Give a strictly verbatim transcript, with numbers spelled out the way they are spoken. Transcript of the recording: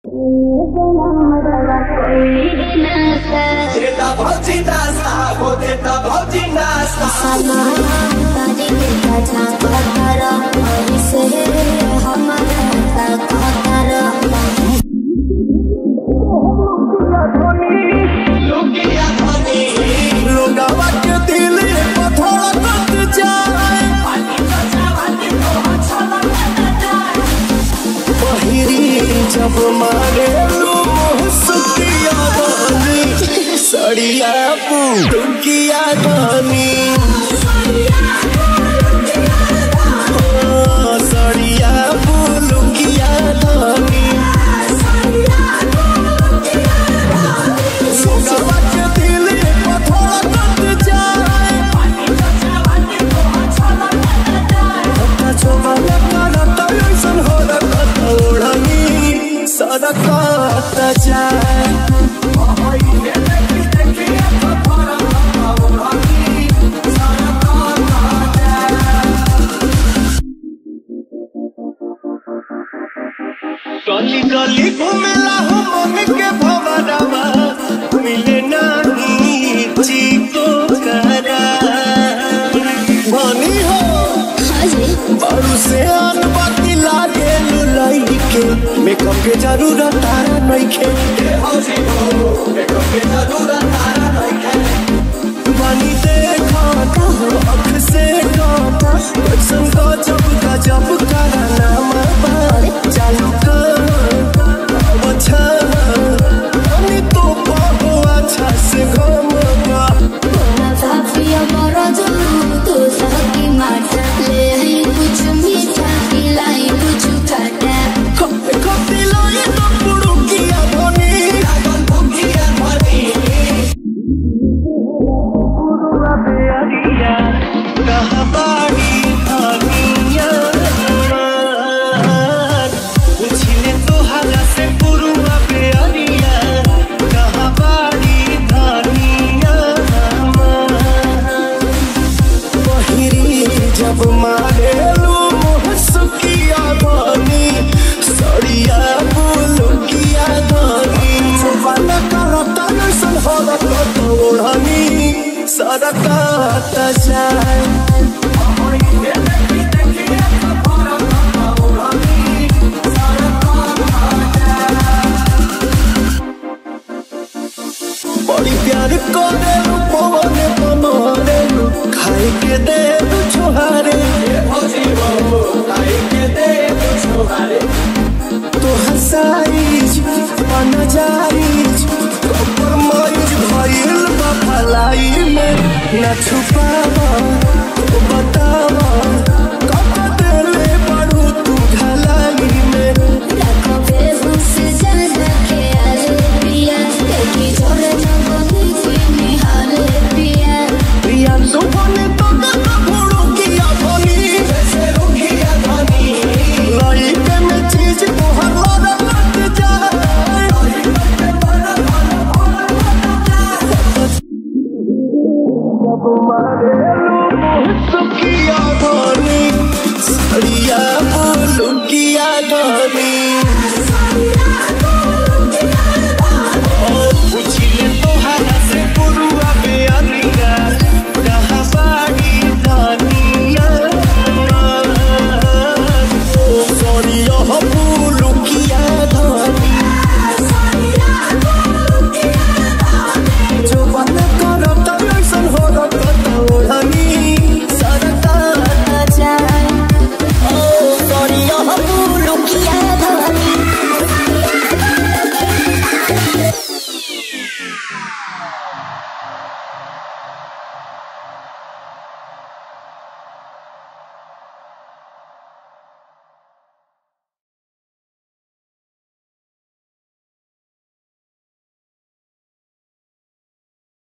देता भौजी नाश्ता वो देता भौजी नाश्ता लोगवा के दिल में थोड़ा कट जाए पहिरी जब मारे सुखिया गानी सड़िया पुकिया गानी सड़िया पुलुकिया गानी लोगवा के दिल में थोड़ा कट जाए छोबला करता ऐसन हो रखत ओढ़नी सड़कत जाए गली गली घूमेला हो मन के भवरवा मिले नहीं चिको करा बनी हो बारू से आन बाती लागे लुलाई के मेकअप के जरूरत तारा नहीं खे मेकअप के जरूरत तारा नहीं खे बनी देखा अख से गाता कैसन गजब गजब करा नाम चालू कर अच्छा बनी तो बाबू अच्छा से घम कुछ मीठा खिलाई कुछ खट्टा खट्टी लाई तो पुड़ुकिया धनी पुड़ुकिया धनी पुरुआ बेअरिया कहाँ बाड़ी धनिया पूछिले तो हाला से पुरुआ बेअरिया कहाँ बाड़ी धनिया पहिरी जब मारे सुखिया गानी सड़िया पुलुकिया गानी वाला करता ऐसन हो रखत ओढ़नी सड़कत जाए बड़ी प्यार करे पवन पनरे खाई के दे छुहारे तो हसाइज अनजाइज कम्प्रोमाइज भइल बा भलाई में न छुपावा बतावा